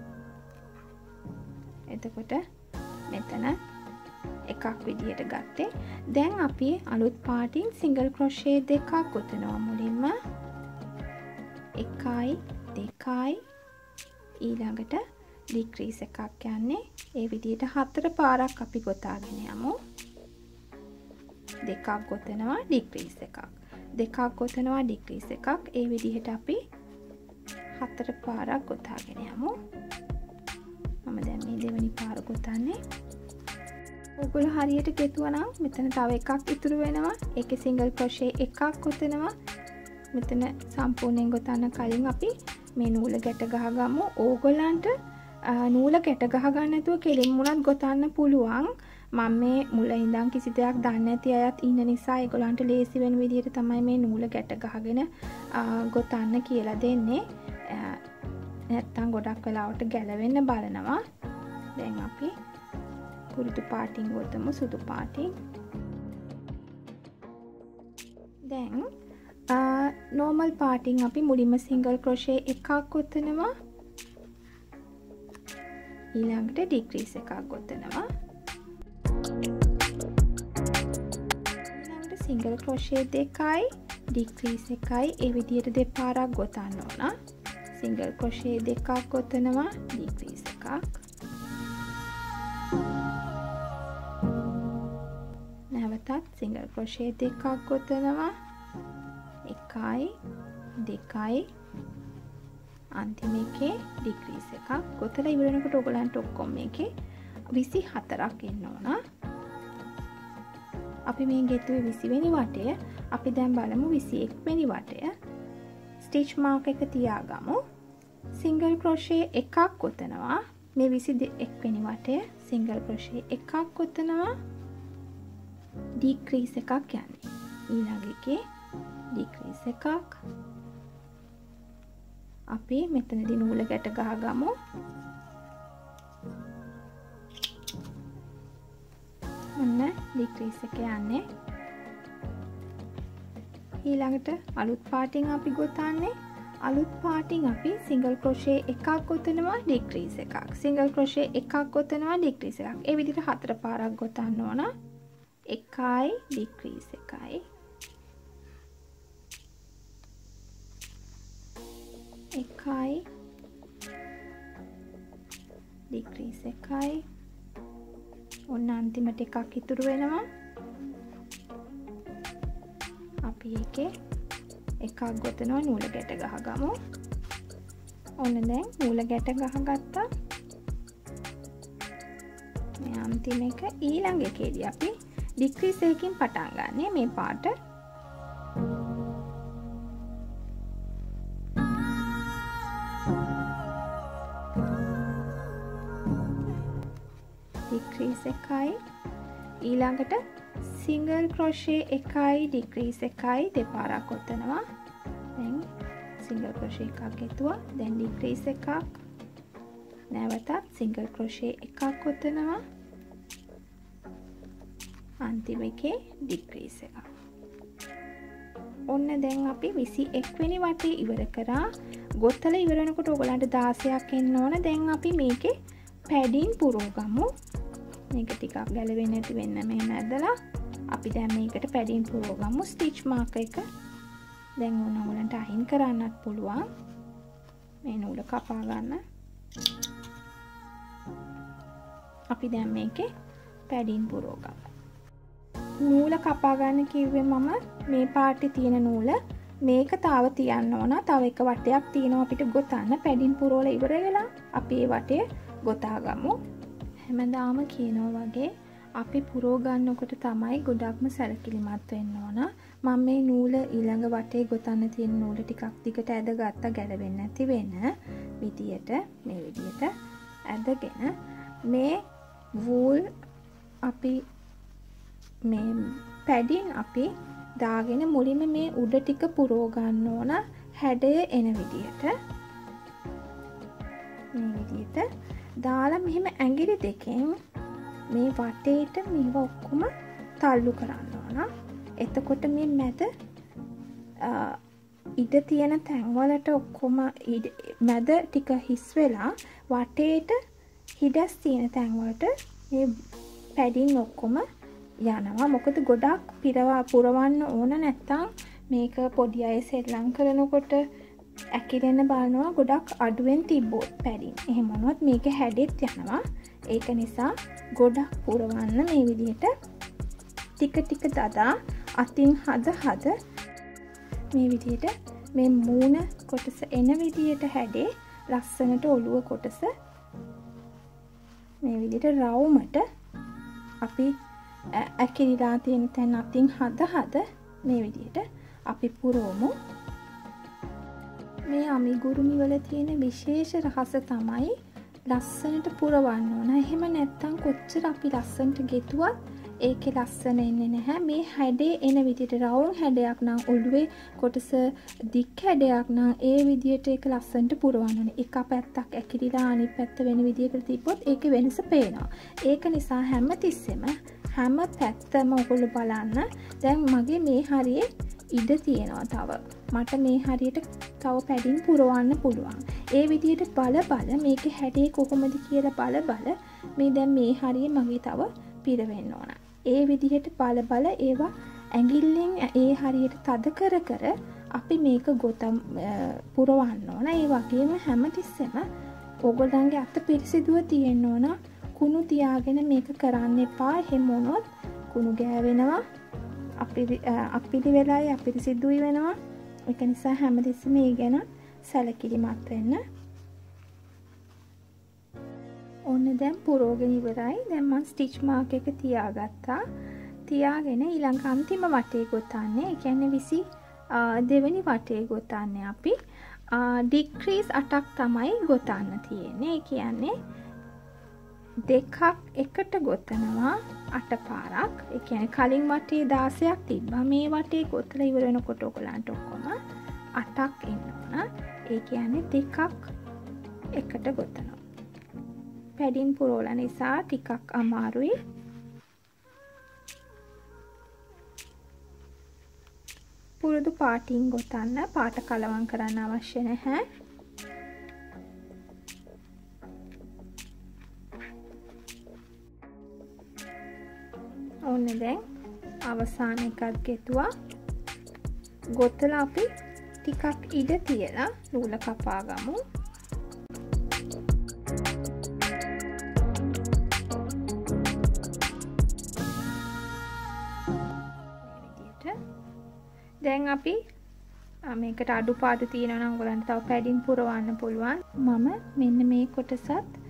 එතකොට මෙතන එකක් විදිහට ගත්තේ. දැන් අපි අලුත් පාටින් single crochet දෙකක් ගොතනවා. මුලින්ම 1යි 2යි ඊළඟට decrease එකක් යන්නේ. ඒ විදිහට 4 පාරක් අපි ගොතාගෙන යමු. දෙකක් ගොතනවා decrease එකක්. දෙකක් ගොතනවා decrease එකක්. ඒ විදිහට අපි 4 පාරක් ගොතාගෙන යමු. මම දැන් මේ දෙවෙනි පාර ගොතන්නේ. ඔයගොල්ලෝ හරියට ගෙතුවා නම් මෙතන තව එකක් ඉතුරු වෙනවා. ඒකේ single crochet එකක් ගොතනවා. මෙතන සම්පූර්ණයෙන් ගොතන්න කලින් අපි මේ නූල ගැට ගහගමු. ඕගොල්ලන්ට නූල ගැට ගහ ගන්න නැතුව කෙලින්ම උනත් ගොතන්න පුළුවන්. මම මේ මුල ඉඳන් කිසි දෙයක් දන්නේ නැති අයත් ඉන්න නිසා ඒගොල්ලන්ට ලේසි වෙන විදිහට තමයි මේ නූල ගැට ගහගෙන ගොතන්න කියලා දෙන්නේ. නැත්තම් ගොඩක් වෙලාවට ගැලවෙන්න බලනවා. දැන් අපි පුරුදු පාටින් ගොතමු සුදු පාටින්. දැන් normal පාටින් අපි මුලින්ම single crochet එකක් ගොතනවා. ඊළඟට decrease එකක් ගොතනවා. ඊළඟට single crochet දෙකයි decrease එකයි ඒ විදිහට දෙපාරක් ගොතන්න ඕන. single crochet දෙකක් ගොතනවා decrease එකක්. නැවතත් single crochet දෙකක් ගොතනවා. 1යි 2යි අන්තිම එකේ decrease එකක් ගොතලා ඉවර වෙනකොට ඔයගලන්ට ඔක්කොම මේකේ 24ක් එන්න ඕන. අපි මේ ගෙතුවේ 20 වෙනි වටය. අපි දැන් බලමු 21 වෙනි වටය. stitch mark එක තියාගමු. single crochet එකක් ගොතනවා. මේ 21 වෙනි වටය single crochet එකක් ගොතනවා. decrease එකක් යන්නේ. ඊළඟ එකේ decrease එකක්. අපි මෙතනදී නූල ගැට ගහගමු. ඔන්න decrease එක යන්නේ. ඊළඟට අලුත් පාටින් අපි ගොතන්නේ. අලුත් පාටින් අපි single crochet එකක් ගොතනවා decrease එකක්. single crochet එකක් ගොතනවා decrease එකක්. ඒ විදිහට 4 පාරක් ගොතන්න ඕන. 1යි decrease එකයි. එකයි decrease එකයි ඔන්න අන්තිමට එකක් ඉතුරු වෙනවා අපි ඒකේ එකක් ගොතනවා නූල ගැට ගහගමු ඔන්න දැන් නූල ගැට ගහගත්තා මේ අන්තිම එක ඊළඟ එකේදී අපි decrease එකකින් පටන් ගන්නෙ මේ පාට decrease එකයි ඊළඟට single crochet එකයි decrease එකයි දෙපාරක් ඔතනවා දැන් single crochet එකක් ගෙතුවා දැන් decrease එකක් නැවතත් single crochet එකක් ඔතනවා අන්තිම එකේ decrease එකක් ඔන්න දැන් අපි 21 වෙනි වටේ ඉවර කරා ගොතල ඉවර වෙනකොට ඔයගලන්ට 16ක් එන්න ඕන දැන් අපි මේකේ padding පුරව ගමු මේක ටිකක් ගැලවෙන්නේ නැති වෙන්න මෙහෙම ඇදලා අපි දැන් මේකට padding පුරව ගමු stitch mark එක දැන් ඕන ඔයගලන්ට අයින් කරන්නත් පුළුවන් මේ නූල කපා ගන්න අපි දැන් මේකේ padding පුරව ගමු නූල කපා ගන්න කිව්වේ මම මේ පාටේ තියෙන නූල මේක තාව තියන්න ඕන තව එක වටයක් තියෙනවා අපිට ගොතන්න padding පුරවල ඉවර වෙලා අපි ඒ වටේ ගොතා ගමු හැමදාම කියනවා වගේ අපි පුරව ගන්නකොට තමයි ගොඩක්ම සැලකිලිමත් වෙන්න ඕන මම මේ නූල ඊළඟ වටේ ගොතන්න තියෙන නූල ටිකක් දිගට ඇදගත්තා ගැලවෙන්නේ නැති වෙන විදියට මේ විදියට ඇදගෙන මේ wool අපි මේ padding අපි දාගෙන මුලින්ම මේ උඩ ටික පුරව ගන්න ඕන හැඩය එන විදියට මේ විදියට දාලා මෙහෙම ඇඟිලි දෙකෙන් මේ වටේට මේව ඔක්කොම තල්ලු කරන්න ඕන. එතකොට මේ මැද ඉඩ තියෙන තැන් වලට ඔක්කොම මැද ටික හිස් වෙලා වටේට හිඩස් තියෙන තැන් වලට මේ padding ඔක්කොම යනවා. මොකද ගොඩක් පුරවන්න ඕන නැත්තම් මේක පොඩි අය සෙල්ලම් කරනකොට ඇකිලෙන්න බලනවා ගොඩක් අඩුවෙන් තිබ්බොත් padding. එහෙම වුණොත් මේක හැඩෙත් යනවා. ඒක නිසා ගොඩක් පුරවන්න මේ විදිහට ටික ටික දදා අතින් හද මේ විදිහට මේ මූණ කොටස එන විදිහට හැඩේ ලස්සනට ඔළුව කොටස මේ විදිහට රවුමට අපි ඇකිලිලා තියෙන තැන් අතින් හද මේ විදිහට අපි පුරවමු. මේ අමිගුරුමි වල තියෙන විශේෂ රහස තමයි ලස්සනට පුරවන්න ඕන. එහෙම නැත්තම් කොච්චර අපි ලස්සනට ගෙතුවත් ඒකේ ලස්සන එන්නේ නැහැ. මේ හැඩේ එන විදිහට රවුම් හැඩයක් නම් ඔළුවේ කොටස දික් හැඩයක් නම් ඒ විදිහට ඒක ලස්සනට පුරවන්න ඕනේ. එක පැත්තක් ඇකිලිලා අනිත් පැත්ත වෙන විදිහකට තිබ්බොත් ඒකේ වෙනස පේනවා. ඒක නිසා හැමතිස්සෙම හැම පැත්තම ඔයගොල්ලෝ බලන්න. දැන් මගේ මේ හරියේ ඉඩ තියෙනවා තව. මට මේ හරියට තව padding පුරවන්න පුළුවන්. ඒ විදිහට බල මේකේ හැඩේ කොහොමද කියලා බල මේ දැන් මේ හරියේ මගේ තව පිරවෙන්න ඕන. ඒ විදිහට බල ඒවා ඇඟිල්ලෙන් ඒ හරියට තද කර අපි මේක පුරවන්න ඕන. ඒ වගේම හැමතිස්සෙම ඔයගොල්ලන්ගේ අත පිරිසිදුව තියෙන්න ඕන. කුණු තියාගෙන මේක කරන්න එපා. එහෙම වුණොත් කුණු ගෑවෙනවා. අපිලි වෙලායි අපිරිසිදුයි වෙනවා. ඒක නිසා හැමතිස්සෙම මේ ගැන සැලකිලිමත් වෙන්න. ඔන්න දැන් පුරවගෙන ඉවරයි. දැන් මම ස්ටිච් මාක් එක තියාගත්තා. තියාගෙන ඊළඟ අන්තිම වටේ ගොතන්නේ. ඒ කියන්නේ 22 වෙනි වටේ ගොතන්නේ අපි. ඩික්‍රීස් 8ක් තමයි ගොතන්න තියෙන්නේ. ඒ කියන්නේ දෙකක් එකට ගොතනවා 8 පාරක්. ඒ කියන්නේ කලින් වටේ 16ක් තිබ්බා. මේ වටේ ගොතලා ඉවර වෙනකොට ඔයගලන්ට ඔක්කොම 8ක් එන්න ඕන. ඒ කියන්නේ දෙකක් එකට ගොතනවා. padding පුරවල නිසා ටිකක් අමාරුයි. පුරුදු පාටින් ගොතන්න පාට කලවම් කරන්න අවශ්‍ය නැහැ. ඔන්න දැන් අවසාන එකත් ගෙතුවා. ගොතලා අපි ටිකක් ඉඩ තියලා නූල කපා ගමු. දැන් අපි මේකට අඩුපාඩු තියෙනවා නම් ඔයගලන්ට තව පැඩින් පුරවන්න පුළුවන්. මම මෙන්න මේ කොටසත්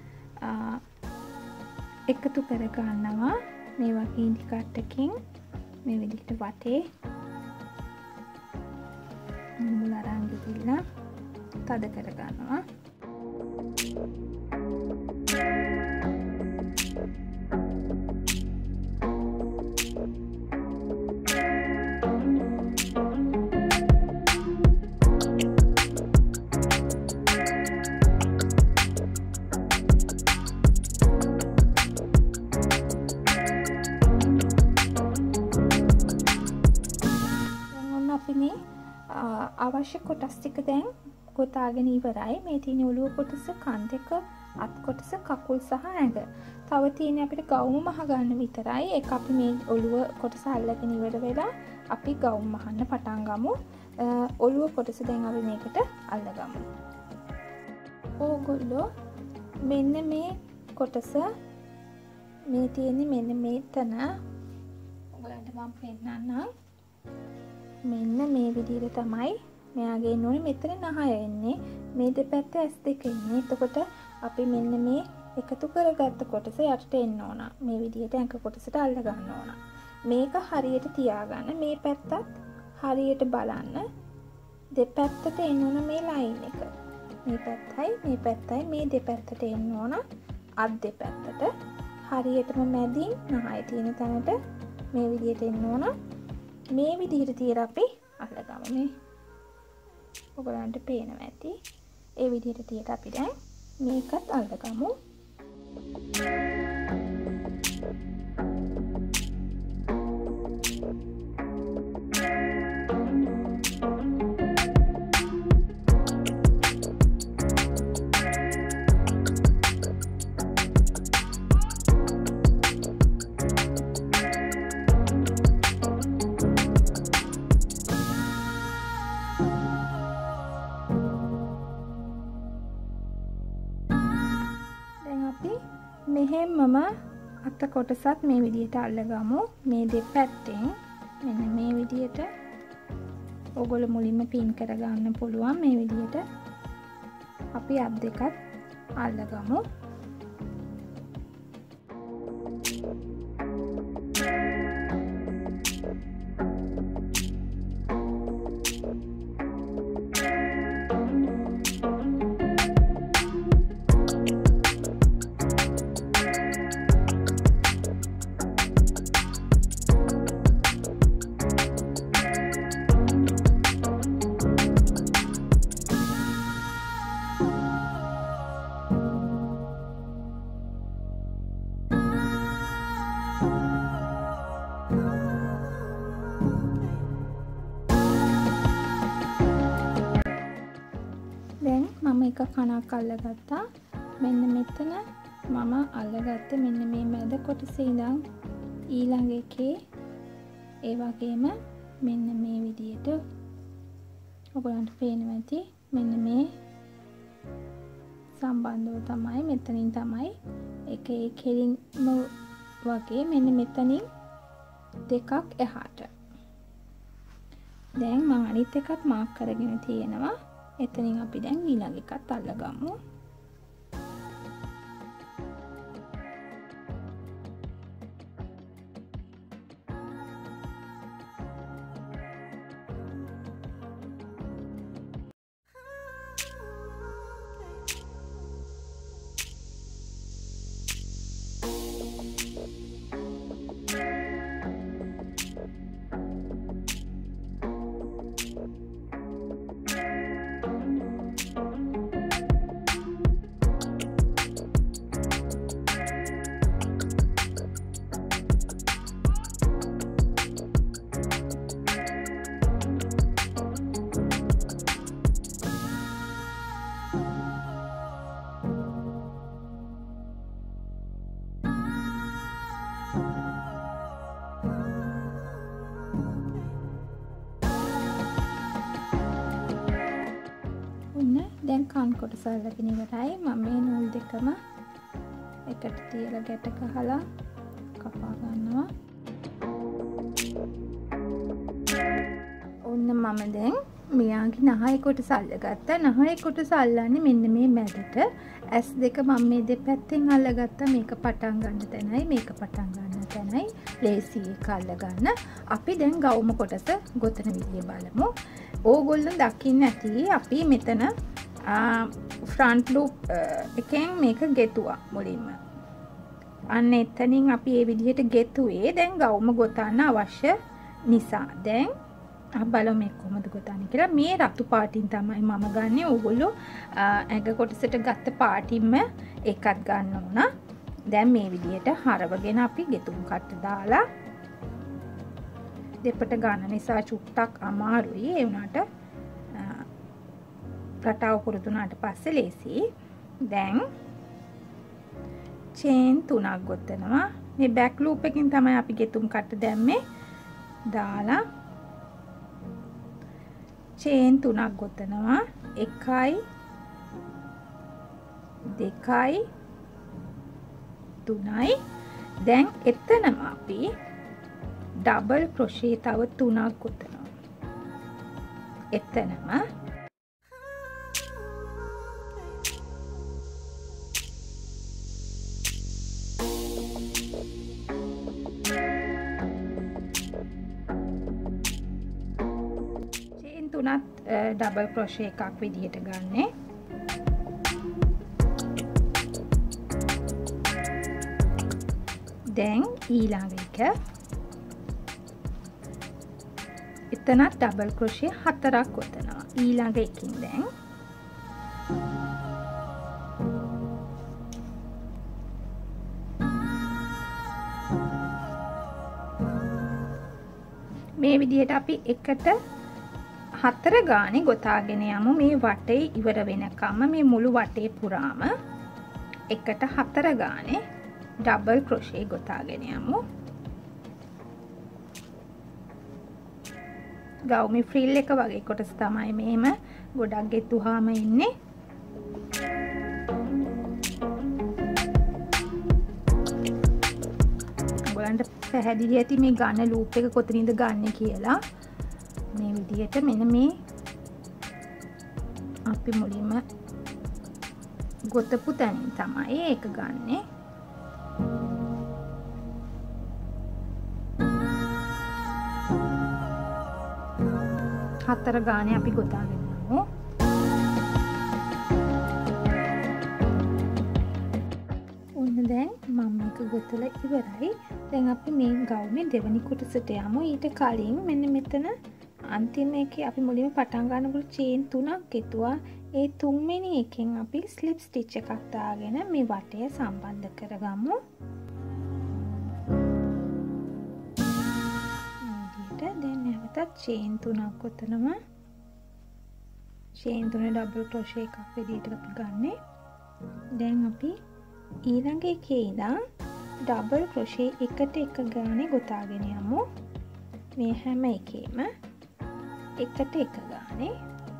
එකතු කර ගන්නවා මේ වගේ ඉදි කට්ටකින් මේ විදිහට වටේ මුල අරන් ගිහිල්ලා තද කර ගන්නවා. අවශ්‍ය කොටස් ටික දැන් ගොතාගෙන ඉවරයි. මේ තියෙන ඔළුව කොටස, කන් දෙක, අත් කොටස, කකුල් සහ ඇඟ. තව තියෙන්නේ අපිට ගවුම මහ ගන්න විතරයි. ඒක අපි මේ ඔළුව කොටස අල්ලගෙන ඉවර වෙලා අපි ගවුම් මහන්න පටන් ගමු. ඔළුව කොටස දැන් අපි මේකට අල්ලගමු. ඕගොල්ලෝ මෙන්න මේ කොටස මේ තියෙන්නේ මෙන්න මෙතන. ඔයගලන්ට මම පෙන්නන්නම්. මෙන්න මේ විදිහට තමයි මෙයාගේ නෝනේ මෙතන නහය එන්නේ. මේ දෙපැත්ත S2 ඉන්නේ. එතකොට අපි මෙන්න මේ එකතු කරගත්ත කොටස යටට එන්න ඕන. මේ විදිහට ඇඟ කොටසට අල්ල ගන්න ඕන. මේක හරියට තියාගන්න. මේ පැත්තත් හරියට බලන්න. දෙපැත්තට එන්න ඕන මේ ලයින් එක. මේ පැත්තයි මේ දෙපැත්තට එන්න ඕන. අත් දෙපැත්තට හරියටම මැදින් නහය තියෙන තැනට මේ විදිහට එන්න ඕන. මේ විදිහට තියලා අපි අල්ලගමු. මේ ඔයගලන්ට පේනවා ඇති. ඒ විදිහට තියලා අපි දැන් මේකත් අල්ලගමු. මෙහෙමම අත කොටසත් මේ විදිහට අල්ලගමු. මේ දෙපැත්තෙන් මෙන්න මේ විදිහට ඔයගොල්ලෝ මුලින්ම පින් කරගන්න පුළුවන්. මේ විදිහට අපි අත් දෙකත් අල්ලගමු. එක කණක් අල්ලගත්තා. මෙන්න මෙතන මම අල්ලගත්තේ මෙන්න මේ මැද කොටසේ ඉඳන් ඊළඟ එකේ ඒ වගේම මෙන්න මේ විදියට ඔයගලන්ට පේනවා ඇති. මෙන්න මේ සම්බන්ධව තමයි මෙතනින් තමයි එකේ කෙලින්ම වගේ මෙන්න මෙතනින් දෙකක් එහාට. දැන් මම අනිත් එකත් මාක් කරගෙන තියෙනවා. එතනින් අපි දැන් ඊළඟ එකත් අල්ලගමු. දැන් කන් කොටස අල්ලගෙන ඉවරයි. මම මේ නූල් දෙකම එකට තියලා ගැට ගහලා කපා ගන්නවා. ඔන්න මම දැන් මෙයාගේ නහය කොටස අල්ලගත්තා. නහය කොටස අල්ලන්නේ මෙන්න මේ මැදට. ඇස් දෙක මම මේ දෙපැත්තෙන් අල්ලගත්තා. මේක පටන් ගන්න තැනයි මේක පටන් ගන්න තැනයි ලේසි එක අල්ලගන්න. අපි දැන් ගවුම කොටස ගොතන විදිය බලමු. ඕගොල්ලෝ දකින්න ඇති අපි මෙතන ෆ්‍රන්ට් ලූප් එකෙන් මේක ගෙතුවා මුලින්ම. අන්න එතනින් අපි මේ විදිහට ගෙතුවේ. දැන් ගවුම ගොතන්න අවශ්‍ය නිසා දැන් බලමු මේ කොහොමද ගොතන්නේ කියලා. මේ රතු පාටින් තමයි මම ගන්නෙ. ඕගොල්ලෝ ඇඟ කොටසට ගත්ත පාටින්ම එකක් ගන්න ඕන. දැන් මේ විදිහට හරවගෙන අපි ගෙතුම් කට්ට දාලා දෙපට ගන්න නිසා චුට්ටක් අමාරුයි. ඒ වුණාට රටාව පුරුදු වුණාට පස්සේ ලේසි. දැන් චේන් 3ක් ගොතනවා. මේ බෑක් ලූප් එකකින් තමයි අපි ගෙතුම් කට්ට දැම්මේ. දාලා චේන් 3ක් ගොතනවා. 1යි 2යි 3යි. දැන් එතනම අපි ඩබල් ක්‍රොෂේ තව 3ක් ගොතනවා. එතනම චේන් 3ත් ඩබල් ක්‍රොෂේ එකක් විදිහට ගන්නෙ. දැන් ඊළඟ එක එතනත් ඩබල් ක්‍රොෂේ 4ක් ගොතනවා. ඊළඟ එකකින් දැන් මේ විදිහට අපි එකට 4 ගානේ ගොතාගෙන යමු. මේ වටේ ඉවර වෙනකම් මේ මුළු වටේ පුරාම එකට 4 ගානේ ඩබල් ක්‍රොෂේ ගොතාගෙන යමු. ගවුමේ ෆ්‍රිල් එක වගේ කොටස තමයි මෙහෙම ගොඩක් ගෙතුවාම ඉන්නේ. ඔයගලන්ට පැහැදිලි ඇති මේ ගන්න ලූප් එක කොතනින්ද ගන්නෙ කියලා. මේ විදිහට මෙන්න මේ අපි මුලින්ම ගොතපු තැනින් තමයි ඒක ගන්නෙ. හතර ගානේ අපි ගොතාගෙන යමු. ඔන්න දැන් මම මේක ගොතලා ඉවරයි. දැන් අපි මේ ගවුමේ දෙවෙනි කොටසට යමු. ඊට කලින් මෙන්න මෙතන අන්තිම එකේ අපි මුලින්ම පටන් ගන්නකොට චේන් 3ක් ගෙතුවා. ඒ තුන්වෙනි එකෙන් අපි ස්ලිප් ස්ටිච් එකක් දාගෙන මේ වටය සම්බන්ධ කරගමු. දැන් නැවතත් චේන් 3ක් ගොතනවා. චේන් 3 ඩබල් ක්‍රොෂේ එකක් විදිහට අපි ගන්නෙ. දැන් අපි ඊළඟ එකේ ඉඳන් ඩබල් ක්‍රොෂේ එකට එක ගානේ ගොතාගෙන යමු. මේ හැම එකේම එකට එක ගානේ.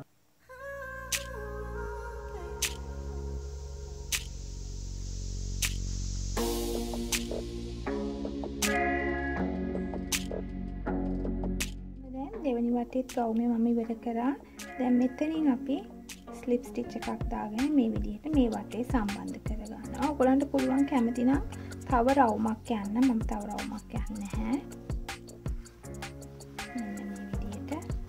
දෙවනි වටේත් ගවුමේ මම ඉවර කරා. දැන් මෙතනින් අපි ස්ලිප් ස්ටිච් එකක් දාගෙන මේ විදිහට මේ වටේ සම්බන්ධ කරගන්නවා. ඔයගලන්ට පුළුවන් කැමති නම් තව රවුමක් යන්න. මම තව රවුමක් යන්නේ නැහැ. මෙන්න මේ විදිහට.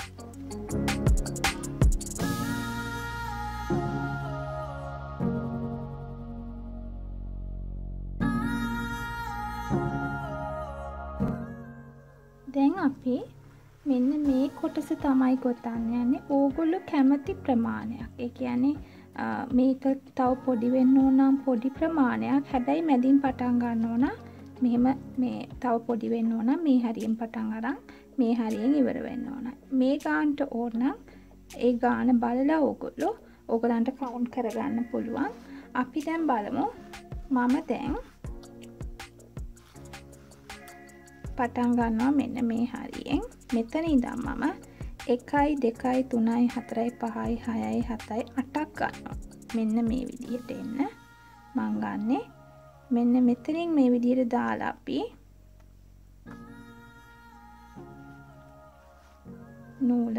දැන් අපි මෙන්න මේ කොටස තමයි ගොතන්න යන්නේ. ඕගොල්ලෝ කැමති ප්‍රමාණයක්. ඒ කියන්නේ මේක තව පොඩි වෙන්න ඕන නම් පොඩි ප්‍රමාණයක්. හැබැයි මැදින් පටන් ගන්න ඕන. මෙහෙම මේ තව පොඩි වෙන්න ඕන. මේ හරියෙන් පටන් අරන් මේ හරියෙන් ඉවර වෙන්න ඕන. මේ ගානට ඕන නම් ඒ ගාන බලලා ඕගොල්ලන්ට කවුන්ට් කරගන්න පුළුවන්. අපි දැන් බලමු. මම දැන් පටන් ගන්නවා මෙන්න මේ හරියෙන්. මෙතන ඉඳන් මම 1 2 3 4 5 6 7 8ක් ගන්නවා. මෙන්න මේ විදිහට එන්න මම ගන්නෙ මෙන්න මෙතනින් මේ විදිහට දාලා අපි නූල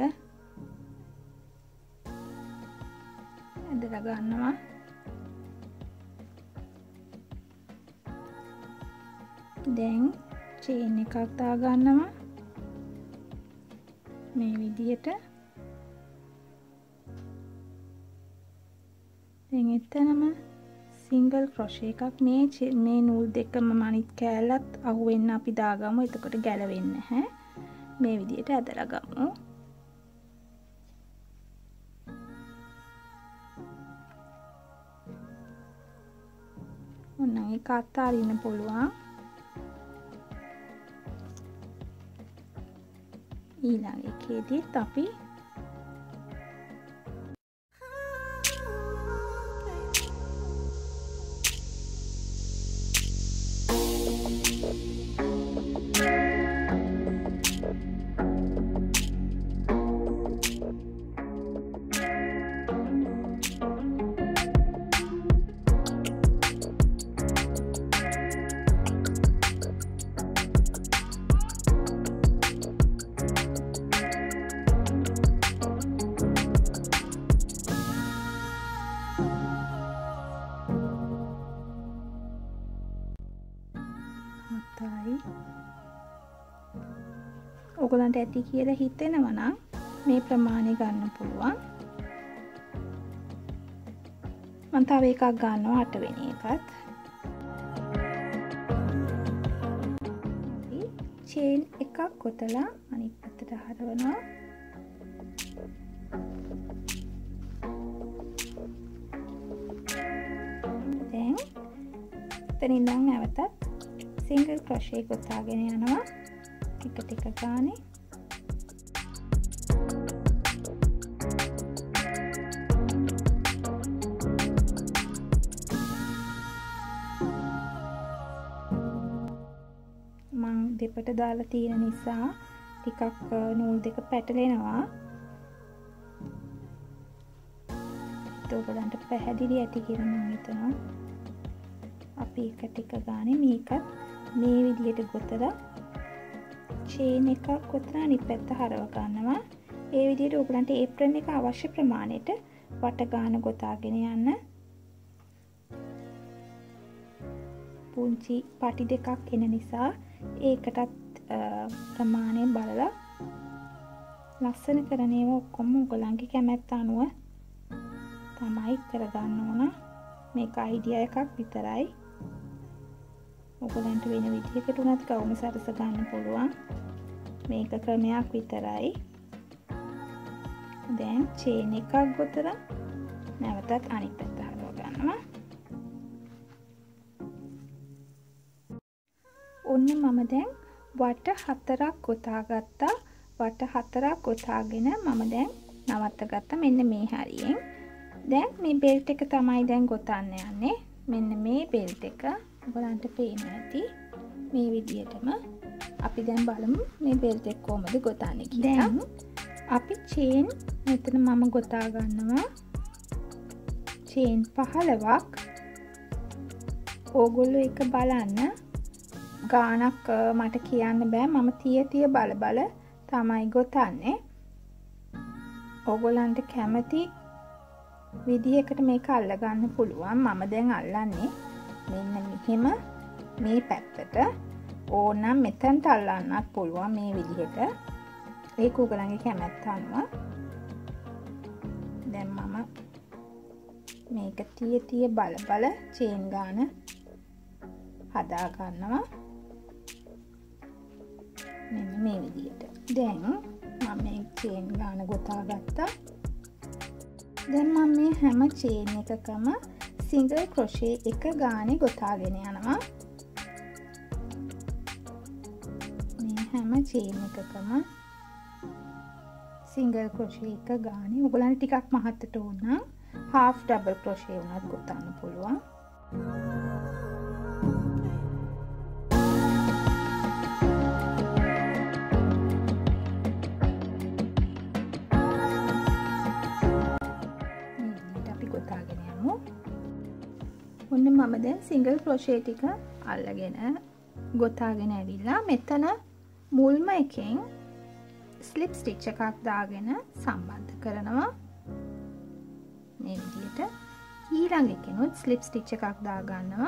ඇදලා ගන්නවා. දැන් චේන් එකක් දා ගන්නවා මේ විදිහට. දැන් එතනම සිංගල් ක්‍රොෂේ එකක් මේ නූල් දෙකම අනිත් කෑල්ලත් අහුවෙන්න අපි දාගමු. එතකොට ගැලවෙන්නේ නැහැ. මේ විදිහට ඇදලා ගමු. ඔන්න ඒක අතාරින්න පුළුවන්. ඊළඟ එකේදීත් අපි ඔයගලන්ට ඇති කියලා හිතෙනවා නම් මේ ප්‍රමාණය ගන්න පුළුවන්. මම තව එකක් ගන්නවා 8 වෙනි එකත්. අපි චේන් එකක් කොටලා අනිත් පැත්තට හරවනවා. දැන් එතනින් ඉඳන් නැවතත් සිංගල් ක්‍රොෂේ ගොතාගෙන යනවා. ටික ගානේ මම දෙපට දාලා තියෙන නිසා ටිකක් නූල් දෙක පැටලෙනවා. ඒක ඔයගලන්ට පැහැදිලි ඇති කියලා මම හිතනවා. අපි ටික ගානේ මේකත් මේ විදිහට ගොතලා චේන් එකක් කොතන අනිත් පැත්ත හරව ගන්නවා. ඒ විදිහට ඔයගලන්ට ඒප්‍රන් එක අවශ්‍ය ප්‍රමාණයට වට ගාන ගොතාගෙන යන්න. පුංචි පටි දෙකක් එන නිසා ඒකටත් ප්‍රමාණය බලලා ලස්සන කරන ඒවා ඔක්කොම ඔයගලන්ගේ කැමැත්ත අනුව තමයි කරගන්න ඕන. මේක අයිඩියා එකක් විතරයි. ඔයගලන්ට වෙන විදිහකට උනත් ගවුම සරස ගන්න පුළුවන්. මේක ක්‍රමයක් විතරයි. දැන් චේන් එකක් ගොතලා නැවතත් අනිත් පැත්ත හරව ගන්නවා. ඔන්න මම දැන් වට 4ක් ගොතා ගත්තා. වට 4ක් ගොතාගෙන මම දැන් නවත්ත ගත්තා මෙන්න මේ හරියෙන්. දැන් මේ බෙල්ට් එක තමයි දැන් ගොතන්න යන්නේ. මෙන්න මේ බෙල්ට් එක ඔයගලන්ට පේනවා ඇති. මේ විදිහටම අපි දැන් බලමු මේ බෙල්ට් එක කොහමද ගොතන්නේ කියලා. දැන් අපි චේන් මෙතන මම ගොතා ගන්නවා. චේන් 15ක්. ඕගොල්ලෝ එක බලන්න. ගානක් මට කියන්න බෑ. මම තිය බල තමයි ගොතන්නේ. ඕගොල්ලන්ට කැමති විදිහකට මේක අල්ල ගන්න පුළුවන්. මම දැන් අල්ලන්නේ මෙන්න මෙහෙම මේ පැත්තට. ඕනම් මෙතනට අල්ලන්නත් පුළුවන් මේ විදිහට. ඒක ඔයගලන්ගේ කැමැත්ත අනුව. දැන් මම මේක තිය බල චේන් ගාන හදා ගන්නවා. මෙන්න මේ විදිහට. දැන් මම මේ චේන් ගාන ගොතා ගත්තා. දැන් මම මේ හැම චේන් එකකම සිංගල් ක්‍රොෂේ එක ගානේ ගොතාගෙන යනවා. මේ හැම චේන් එකකම සිංගල් ක්‍රොෂේ එක ගානේ. ඔයගලන්ට ටිකක් මහත්තට ඕන නම් half double crochet උනත් ගොතන්න පුළුවන්. මම දැන් සිංගල් ක්‍රොෂේ ටික අල්ලගෙන ගොතාගෙන ඇවිල්ලා මෙතන මුල්ම එකෙන් ස්ලිප් ස්ටිච් එකක් දාගෙන සම්බන්ධ කරනවා. මේ විදිහට ඊළඟ එකෙනුත් ස්ලිප් ස්ටිච් එකක් දා ගන්නවා.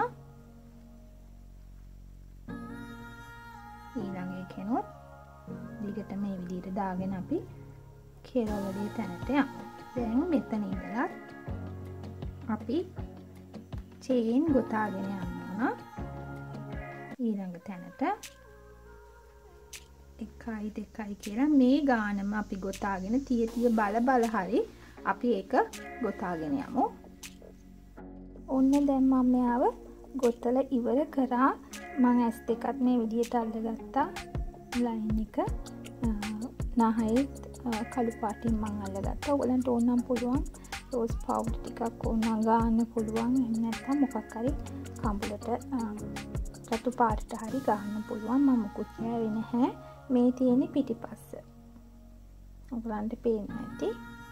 ඊළඟ එකෙනුත් දිගට මේ විදිහට දාගෙන අපි කෙරවලේ තැනට යමු. දැන් මෙතන ඉඳලා අපි චේන් ගොතාගෙන යන්න ඕන. ඊළඟ තැනට 1 2 කියලා මේ ගානම අපි ගොතාගෙන තිය බල හරි අපි ඒක ගොතාගෙන යමු. ඔන්න දැන් මම මෙයාව ගොතලා ඉවර කරා. මම S දෙකත් මේ විදිහට අල්ලගත්තා. ලයින් එක නහයි කළු පාටින් මම අල්ලගත්තා. ඔයගලන්ට ඕනම් පුළුවන් රෝස් පවුඩර් ටිකක් ඕනම් ගන්න පුළුවන්. එහෙම නැත්නම් මොකක් හරි කම්බුලට රතු පාටට හරි ගන්න පුළුවන්. මම මුකුත් කෑවේ නැහැ. මේ තියෙන්නේ පිටිපස්ස. ඔයගලන්ට පේන්නේ නැති.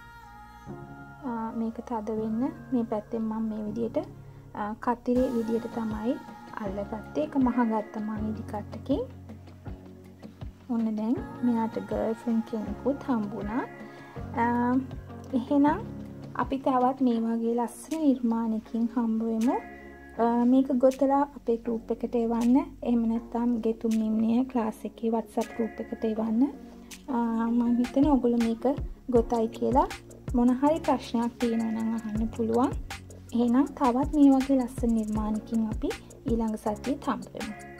මේක තද වෙන්න මේ පැත්තෙන් මම මේ විදිහට කතිරේ විදිහට තමයි අල්ලගත්තේ. ඒක මහගත්ත මම ඉදි කට්ටකින්. ඔන්න දැන් මෙයාට ගර්ල්ෆ්‍රෙන්ඩ් කෙනෙකුත් හම්බුණා. එහෙනම් අපි තවත් මේ වගේ ලස්සන නිර්මාණයකින් හම්බ වෙමු. මේක ගොතලා අපේ ගෲප් එකට එවන්න. එහෙම නැත්නම් ගෙතුම් නිම්නය ක්ලාස් එකේ WhatsApp ගෲප් එකට එවන්න. මම හිතන්නේ ඔයගොල්ලෝ මේක ගොතයි කියලා මොන හරි ප්‍රශ්නයක් තියෙනවා නම් අහන්න පුළුවන්. එහෙනම් තවත් මේ වගේ ලස්සන නිර්මාණකින් අපි ඊළඟ සතියේ හම්බ වෙමු.